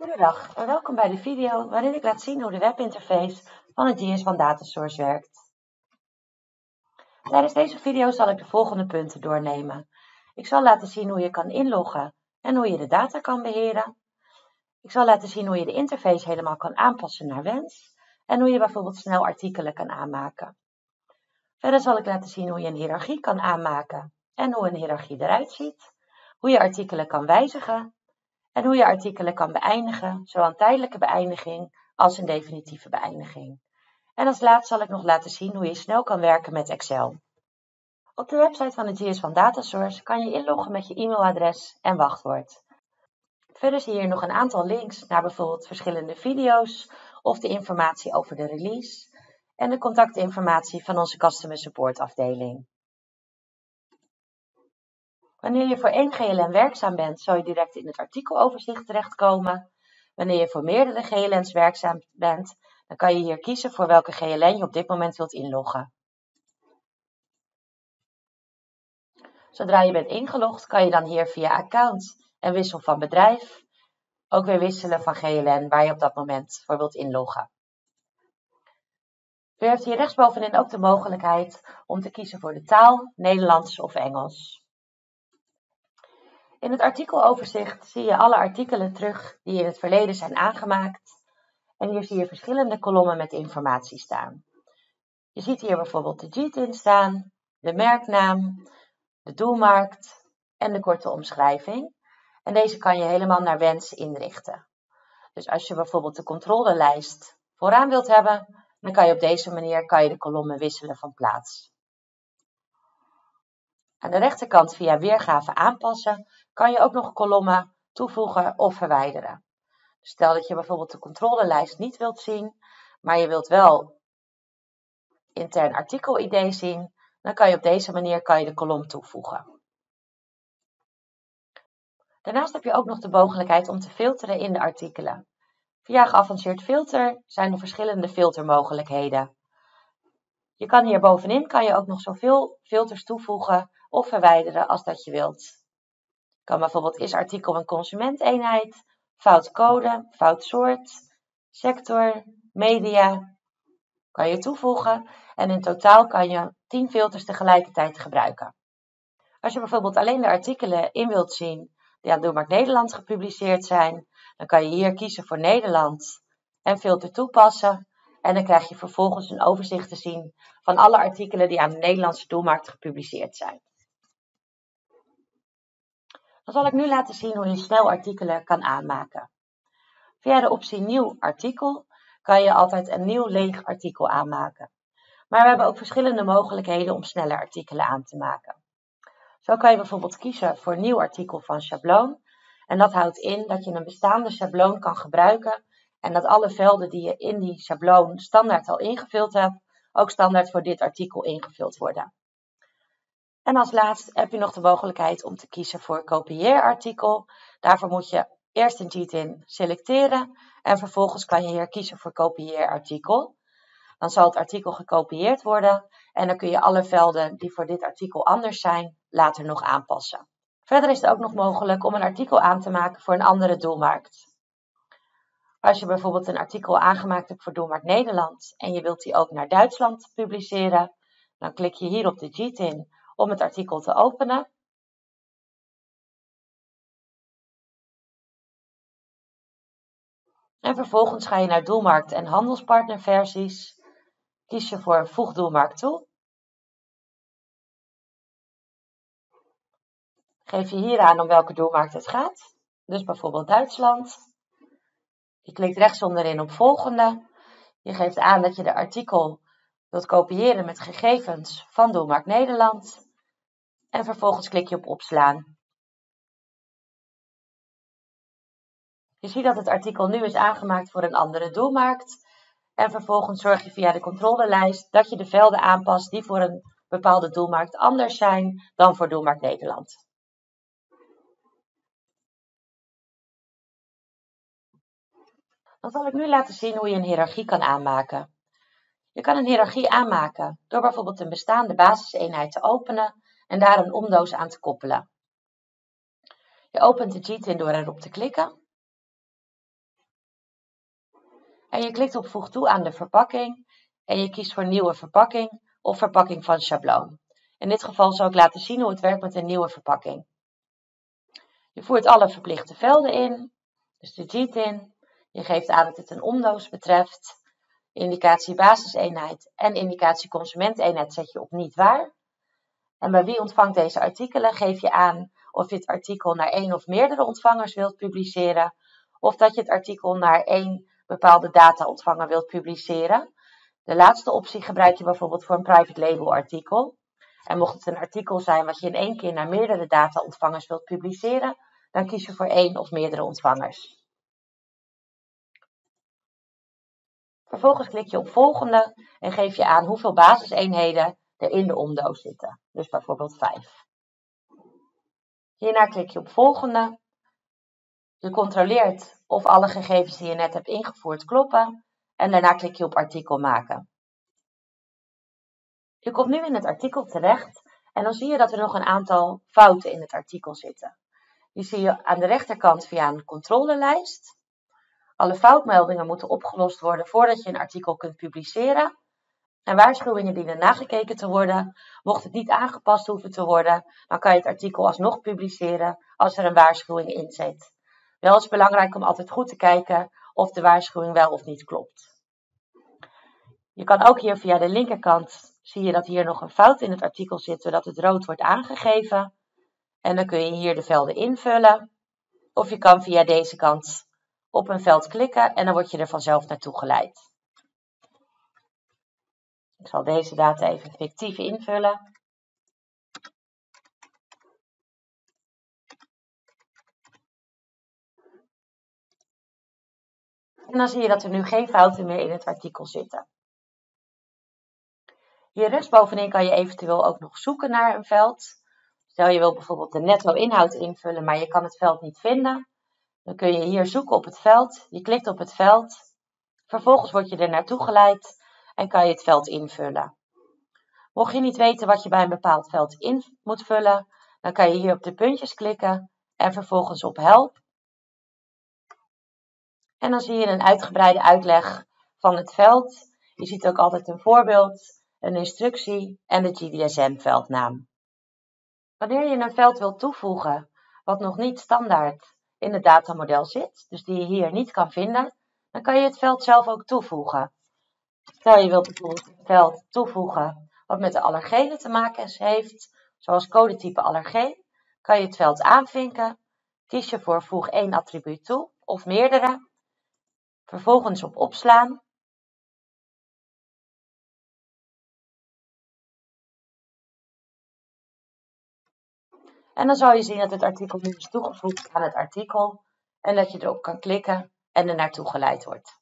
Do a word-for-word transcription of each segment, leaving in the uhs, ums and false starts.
Goedendag en welkom bij de video waarin ik laat zien hoe de webinterface van het G S van Datasource werkt. Tijdens deze video zal ik de volgende punten doornemen. Ik zal laten zien hoe je kan inloggen en hoe je de data kan beheren. Ik zal laten zien hoe je de interface helemaal kan aanpassen naar wens en hoe je bijvoorbeeld snel artikelen kan aanmaken. Verder zal ik laten zien hoe je een hiërarchie kan aanmaken en hoe een hiërarchie eruit ziet, hoe je artikelen kan wijzigen en hoe je artikelen kan beëindigen, zowel een tijdelijke beëindiging als een definitieve beëindiging. En als laatste zal ik nog laten zien hoe je snel kan werken met Excel. Op de website van de G S van Datasource kan je inloggen met je e-mailadres en wachtwoord. Verder zie je hier nog een aantal links naar bijvoorbeeld verschillende video's of de informatie over de release en de contactinformatie van onze Customer Support afdeling. Wanneer je voor één G L N werkzaam bent, zal je direct in het artikeloverzicht terechtkomen. Wanneer je voor meerdere G L N's werkzaam bent, dan kan je hier kiezen voor welke G L N je op dit moment wilt inloggen. Zodra je bent ingelogd, kan je dan hier via account en wissel van bedrijf ook weer wisselen van G L N waar je op dat moment voor wilt inloggen. U heeft hier rechtsbovenin ook de mogelijkheid om te kiezen voor de taal, Nederlands of Engels. In het artikeloverzicht zie je alle artikelen terug die in het verleden zijn aangemaakt. En hier zie je verschillende kolommen met informatie staan. Je ziet hier bijvoorbeeld de G T I N staan, de merknaam, de doelmarkt en de korte omschrijving. En deze kan je helemaal naar wens inrichten. Dus als je bijvoorbeeld de controlelijst vooraan wilt hebben, dan kan je op deze manier kan je de kolommen wisselen van plaats. Aan de rechterkant via weergave aanpassen kan je ook nog kolommen toevoegen of verwijderen. Stel dat je bijvoorbeeld de controlelijst niet wilt zien, maar je wilt wel intern artikel I D zien, dan kan je op deze manier kan je de kolom toevoegen. Daarnaast heb je ook nog de mogelijkheid om te filteren in de artikelen. Via geavanceerd filter zijn er verschillende filtermogelijkheden. Je kan hier bovenin kan je ook nog zoveel filters toevoegen of verwijderen als dat je wilt. Je kan bijvoorbeeld is artikel een consumenteenheid, fout code, fout soort, sector, media, kan je toevoegen en in totaal kan je tien filters tegelijkertijd gebruiken. Als je bijvoorbeeld alleen de artikelen in wilt zien die aan Doelmarkt Nederland gepubliceerd zijn, dan kan je hier kiezen voor Nederland en filter toepassen. En dan krijg je vervolgens een overzicht te zien van alle artikelen die aan de Nederlandse doelmarkt gepubliceerd zijn. Dan zal ik nu laten zien hoe je snel artikelen kan aanmaken. Via de optie Nieuw artikel kan je altijd een nieuw leeg artikel aanmaken. Maar we hebben ook verschillende mogelijkheden om sneller artikelen aan te maken. Zo kan je bijvoorbeeld kiezen voor Nieuw artikel van schabloon. En dat houdt in dat je een bestaande schabloon kan gebruiken. En dat alle velden die je in die schabloon standaard al ingevuld hebt, ook standaard voor dit artikel ingevuld worden. En als laatst heb je nog de mogelijkheid om te kiezen voor kopieerartikel. Daarvoor moet je eerst een G T I N selecteren en vervolgens kan je hier kiezen voor kopieerartikel. Dan zal het artikel gekopieerd worden en dan kun je alle velden die voor dit artikel anders zijn, later nog aanpassen. Verder is het ook nog mogelijk om een artikel aan te maken voor een andere doelmarkt. Als je bijvoorbeeld een artikel aangemaakt hebt voor Doelmarkt Nederland en je wilt die ook naar Duitsland publiceren, dan klik je hier op de G T I N om het artikel te openen. En vervolgens ga je naar Doelmarkt en handelspartnerversies. Kies je voor Voeg doelmarkt toe. Geef je hier aan om welke doelmarkt het gaat. Dus bijvoorbeeld Duitsland. Je klikt rechts onderin op volgende. Je geeft aan dat je de artikel wilt kopiëren met gegevens van Doelmarkt Nederland. En vervolgens klik je op opslaan. Je ziet dat het artikel nu is aangemaakt voor een andere doelmarkt. En vervolgens zorg je via de controlelijst dat je de velden aanpast die voor een bepaalde doelmarkt anders zijn dan voor Doelmarkt Nederland. Dan zal ik nu laten zien hoe je een hiërarchie kan aanmaken. Je kan een hiërarchie aanmaken door bijvoorbeeld een bestaande basiseenheid te openen en daar een omdoos aan te koppelen. Je opent de G T I N door erop te klikken. En je klikt op voeg toe aan de verpakking en je kiest voor nieuwe verpakking of verpakking van schabloon. In dit geval zal ik laten zien hoe het werkt met een nieuwe verpakking. Je voert alle verplichte velden in, dus de G T I N. Je geeft aan dat het een omdoos betreft. Indicatie basiseenheid en indicatie consumenteenheid zet je op niet waar. En bij wie ontvangt deze artikelen geef je aan of je het artikel naar één of meerdere ontvangers wilt publiceren. Of dat je het artikel naar één bepaalde dataontvanger wilt publiceren. De laatste optie gebruik je bijvoorbeeld voor een private label artikel. En mocht het een artikel zijn wat je in één keer naar meerdere dataontvangers wilt publiceren, dan kies je voor één of meerdere ontvangers. Vervolgens klik je op volgende en geef je aan hoeveel basiseenheden er in de omdoos zitten. Dus bijvoorbeeld vijf. Hierna klik je op volgende. Je controleert of alle gegevens die je net hebt ingevoerd kloppen. En daarna klik je op artikel maken. Je komt nu in het artikel terecht en dan zie je dat er nog een aantal fouten in het artikel zitten. Die zie je aan de rechterkant via een controlelijst. Alle foutmeldingen moeten opgelost worden voordat je een artikel kunt publiceren. En waarschuwingen dienen nagekeken te worden. Mocht het niet aangepast hoeven te worden, dan kan je het artikel alsnog publiceren als er een waarschuwing in zit. Wel is het belangrijk om altijd goed te kijken of de waarschuwing wel of niet klopt. Je kan ook hier via de linkerkant, zie je dat hier nog een fout in het artikel zit, zodat het rood wordt aangegeven. En dan kun je hier de velden invullen. Of je kan via deze kant op een veld klikken en dan word je er vanzelf naartoe geleid. Ik zal deze data even fictief invullen. En dan zie je dat er nu geen fouten meer in het artikel zitten. Hier rechtsbovenin kan je eventueel ook nog zoeken naar een veld. Stel je wil bijvoorbeeld de netto inhoud invullen, maar je kan het veld niet vinden. Dan kun je hier zoeken op het veld. Je klikt op het veld. Vervolgens word je er naartoe geleid en kan je het veld invullen. Mocht je niet weten wat je bij een bepaald veld in moet vullen, dan kan je hier op de puntjes klikken en vervolgens op help. En dan zie je een uitgebreide uitleg van het veld. Je ziet ook altijd een voorbeeld, een instructie en de G D S M-veldnaam. Wanneer je een veld wilt toevoegen wat nog niet standaard in het datamodel zit, dus die je hier niet kan vinden, dan kan je het veld zelf ook toevoegen. Stel je wilt bijvoorbeeld een veld toevoegen wat met de allergenen te maken heeft, zoals codetype allergeen, kan je het veld aanvinken, kies je voor voeg één attribuut toe of meerdere, vervolgens op opslaan. En dan zal je zien dat het artikel nu is toegevoegd aan het artikel en dat je erop kan klikken en er naartoe geleid wordt.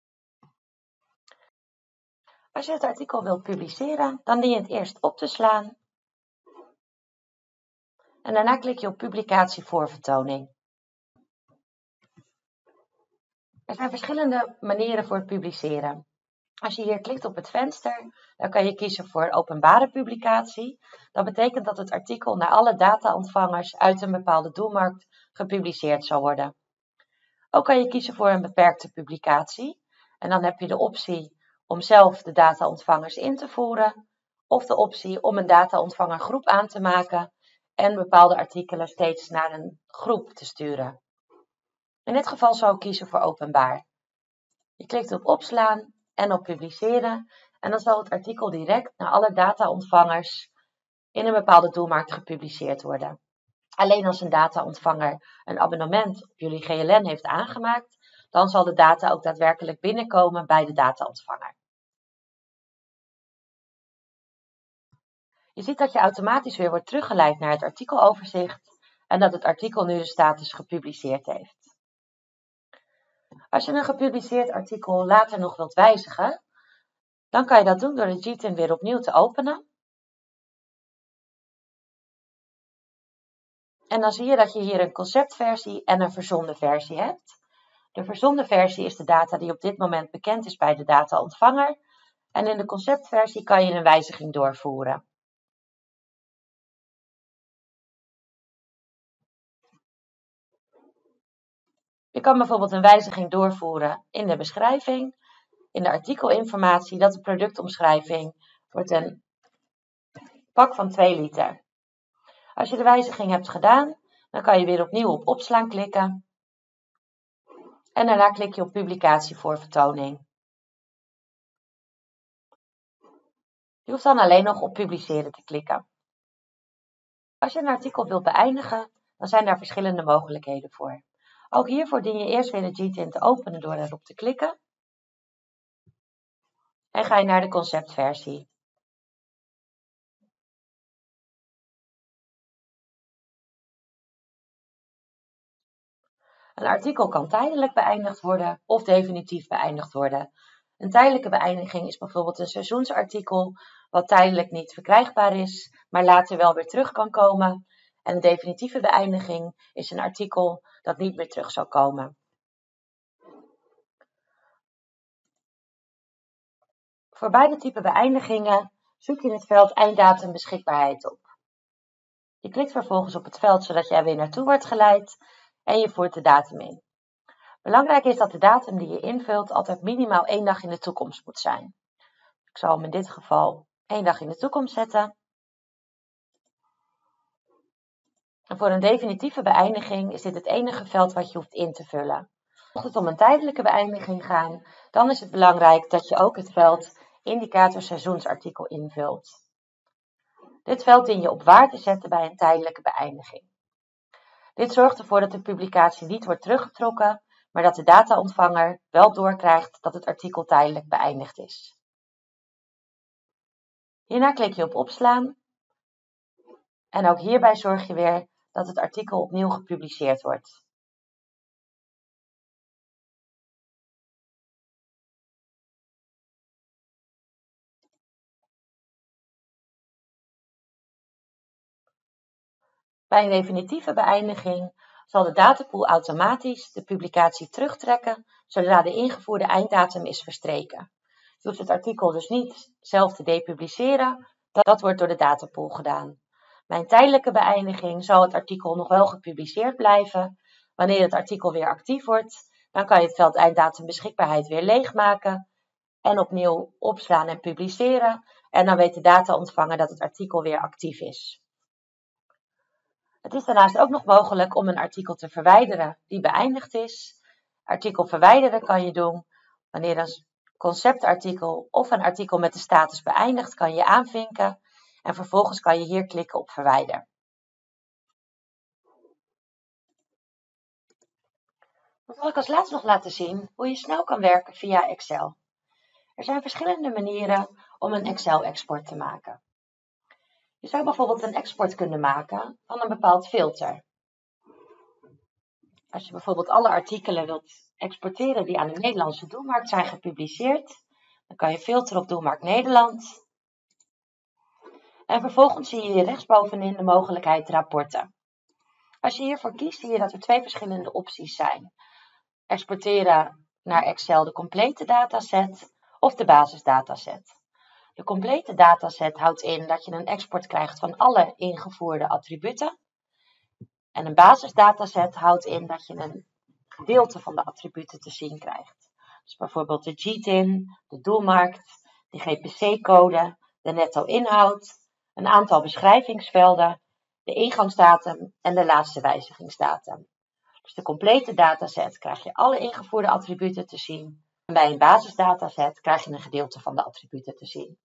Als je het artikel wilt publiceren, dan dien je het eerst op te slaan. En daarna klik je op publicatie voor vertoning. Er zijn verschillende manieren voor het publiceren. Als je hier klikt op het venster, dan kan je kiezen voor openbare publicatie. Dat betekent dat het artikel naar alle dataontvangers uit een bepaalde doelmarkt gepubliceerd zal worden. Ook kan je kiezen voor een beperkte publicatie. En dan heb je de optie om zelf de dataontvangers in te voeren. Of de optie om een dataontvangergroep aan te maken en bepaalde artikelen steeds naar een groep te sturen. In dit geval zou ik kiezen voor openbaar. Je klikt op opslaan en op publiceren en dan zal het artikel direct naar alle dataontvangers in een bepaalde doelmarkt gepubliceerd worden. Alleen als een dataontvanger een abonnement op jullie G L N heeft aangemaakt, dan zal de data ook daadwerkelijk binnenkomen bij de dataontvanger. Je ziet dat je automatisch weer wordt teruggeleid naar het artikeloverzicht en dat het artikel nu de status gepubliceerd heeft. Als je een gepubliceerd artikel later nog wilt wijzigen, dan kan je dat doen door de G T I N weer opnieuw te openen. En dan zie je dat je hier een conceptversie en een verzonden versie hebt. De verzonden versie is de data die op dit moment bekend is bij de dataontvanger. En in de conceptversie kan je een wijziging doorvoeren. Je kan bijvoorbeeld een wijziging doorvoeren in de beschrijving. in de artikelinformatie dat de productomschrijving wordt een pak van twee liter. Als je de wijziging hebt gedaan, dan kan je weer opnieuw op opslaan klikken. En daarna klik je op publicatie voor vertoning. Je hoeft dan alleen nog op publiceren te klikken. Als je een artikel wilt beëindigen, dan zijn daar verschillende mogelijkheden voor. Ook hiervoor dien je eerst weer de G tint te openen door erop te klikken. En ga je naar de conceptversie. Een artikel kan tijdelijk beëindigd worden of definitief beëindigd worden. Een tijdelijke beëindiging is bijvoorbeeld een seizoensartikel wat tijdelijk niet verkrijgbaar is, maar later wel weer terug kan komen. En een definitieve beëindiging is een artikel dat niet meer terug zal komen. Voor beide typen beëindigingen zoek je in het veld einddatum beschikbaarheid op. Je klikt vervolgens op het veld zodat je er weer naartoe wordt geleid en je voert de datum in. Belangrijk is dat de datum die je invult altijd minimaal één dag in de toekomst moet zijn. Ik zal hem in dit geval één dag in de toekomst zetten. En voor een definitieve beëindiging is dit het enige veld wat je hoeft in te vullen. Mocht het om een tijdelijke beëindiging gaan, dan is het belangrijk dat je ook het veld indicator seizoensartikel invult. Dit veld dien je op waar te zetten bij een tijdelijke beëindiging. Dit zorgt ervoor dat de publicatie niet wordt teruggetrokken, maar dat de dataontvanger wel doorkrijgt dat het artikel tijdelijk beëindigd is. Hierna klik je op opslaan en ook hierbij zorg je weer dat het artikel opnieuw gepubliceerd wordt. Bij een definitieve beëindiging zal de datapool automatisch de publicatie terugtrekken zodra de ingevoerde einddatum is verstreken. Je hoeft het artikel dus niet zelf te depubliceren, dat wordt door de datapool gedaan. Bij een tijdelijke beëindiging zal het artikel nog wel gepubliceerd blijven. Wanneer het artikel weer actief wordt, dan kan je het veld einddatum beschikbaarheid weer leegmaken en opnieuw opslaan en publiceren. En dan weet de dataontvanger dat het artikel weer actief is. Het is daarnaast ook nog mogelijk om een artikel te verwijderen die beëindigd is. Artikel verwijderen kan je doen wanneer een conceptartikel of een artikel met de status beëindigd kan je aanvinken. En vervolgens kan je hier klikken op verwijder. Dan zal ik als laatste nog laten zien hoe je snel kan werken via Excel. Er zijn verschillende manieren om een Excel-export te maken. Je zou bijvoorbeeld een export kunnen maken van een bepaald filter. Als je bijvoorbeeld alle artikelen wilt exporteren die aan de Nederlandse doelmarkt zijn gepubliceerd, dan kan je filteren op doelmarkt Nederland. En vervolgens zie je hier rechtsbovenin de mogelijkheid rapporten. Als je hiervoor kiest, zie je dat er twee verschillende opties zijn. Exporteren naar Excel de complete dataset of de basisdataset. De complete dataset houdt in dat je een export krijgt van alle ingevoerde attributen. En een basisdataset houdt in dat je een gedeelte van de attributen te zien krijgt. Dus bijvoorbeeld de G T I N, de doelmarkt, de G P C-code, de netto inhoud, een aantal beschrijvingsvelden, de ingangsdatum en de laatste wijzigingsdatum. Dus de complete dataset krijg je alle ingevoerde attributen te zien. En bij een basisdataset krijg je een gedeelte van de attributen te zien.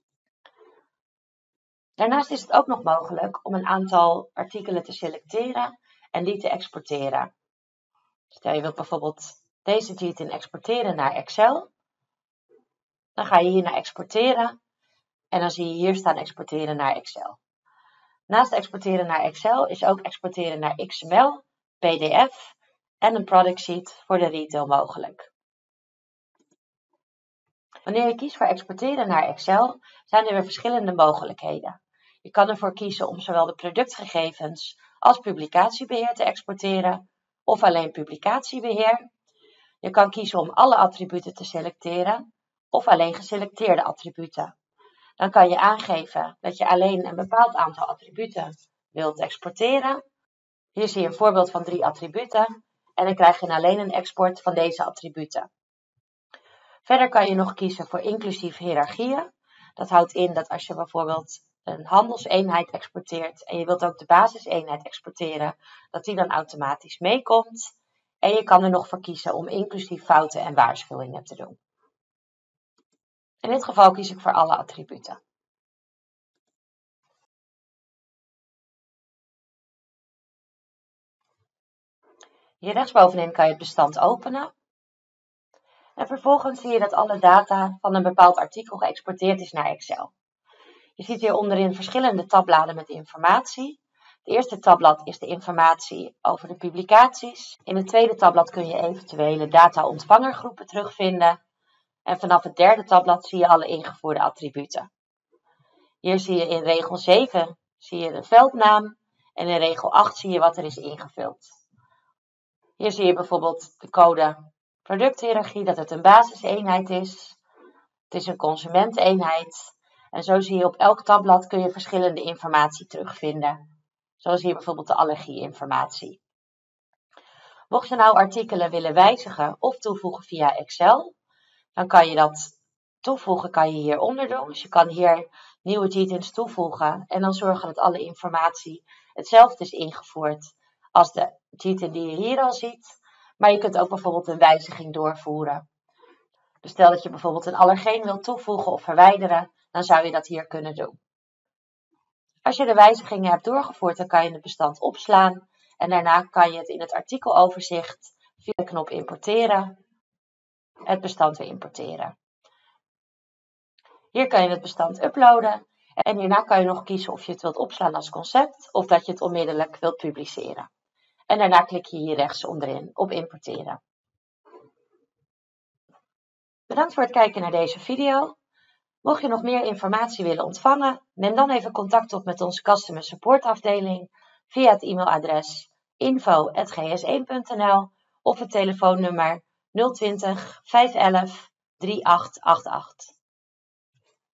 Daarnaast is het ook nog mogelijk om een aantal artikelen te selecteren en die te exporteren. Stel je wilt bijvoorbeeld deze G T I N exporteren naar Excel. Dan ga je hier naar exporteren en dan zie je hier staan exporteren naar Excel. Naast exporteren naar Excel is ook exporteren naar X M L, P D F en een product sheet voor de retail mogelijk. Wanneer je kiest voor exporteren naar Excel, zijn er weer verschillende mogelijkheden. Je kan ervoor kiezen om zowel de productgegevens als publicatiebeheer te exporteren, of alleen publicatiebeheer. Je kan kiezen om alle attributen te selecteren, of alleen geselecteerde attributen. Dan kan je aangeven dat je alleen een bepaald aantal attributen wilt exporteren. Hier zie je een voorbeeld van drie attributen en dan krijg je alleen een export van deze attributen. Verder kan je nog kiezen voor inclusieve hiërarchieën. Dat houdt in dat als je bijvoorbeeld een handelseenheid exporteert en je wilt ook de basiseenheid exporteren, dat die dan automatisch meekomt. En je kan er nog voor kiezen om inclusief fouten en waarschuwingen te doen. In dit geval kies ik voor alle attributen. Hier rechtsbovenin kan je het bestand openen. En vervolgens zie je dat alle data van een bepaald artikel geëxporteerd is naar Excel. Je ziet hier onderin verschillende tabbladen met informatie. Het eerste tabblad is de informatie over de publicaties. In het tweede tabblad kun je eventuele data-ontvangergroepen terugvinden. En vanaf het derde tabblad zie je alle ingevoerde attributen. Hier zie je in regel zeven zie je de veldnaam en in regel acht zie je wat er is ingevuld. Hier zie je bijvoorbeeld de code producthiërarchie, dat het een basiseenheid is. Het is een consumenteenheid. En zo zie je op elk tabblad kun je verschillende informatie terugvinden. Zoals hier bijvoorbeeld de allergie-informatie. Mocht je nou artikelen willen wijzigen of toevoegen via Excel, dan kan je dat toevoegen kan je hieronder doen. Dus je kan hier nieuwe G T I Ns toevoegen en dan zorgen dat alle informatie hetzelfde is ingevoerd als de G T I N die je hier al ziet. Maar je kunt ook bijvoorbeeld een wijziging doorvoeren. Dus stel dat je bijvoorbeeld een allergeen wilt toevoegen of verwijderen, dan zou je dat hier kunnen doen. Als je de wijzigingen hebt doorgevoerd, dan kan je het bestand opslaan. En daarna kan je het in het artikeloverzicht via de knop importeren, het bestand weer importeren. Hier kan je het bestand uploaden. En hierna kan je nog kiezen of je het wilt opslaan als concept of dat je het onmiddellijk wilt publiceren. En daarna klik je hier rechts onderin op importeren. Bedankt voor het kijken naar deze video. Mocht je nog meer informatie willen ontvangen, neem dan even contact op met onze Customer Support afdeling via het e-mailadres info at g s één punt n l of het telefoonnummer nul twintig vijfhonderd elf drieëntachtig achtentachtig.